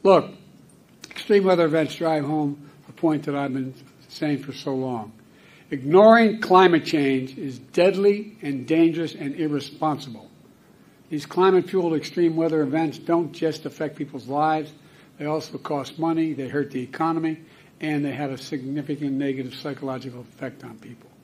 Look, extreme weather events drive home a point that I've been saying for so long. Ignoring climate change is deadly and dangerous and irresponsible. These climate-fueled extreme weather events don't just affect people's lives, they also cost money, they hurt the economy, and they have a significant negative psychological effect on people.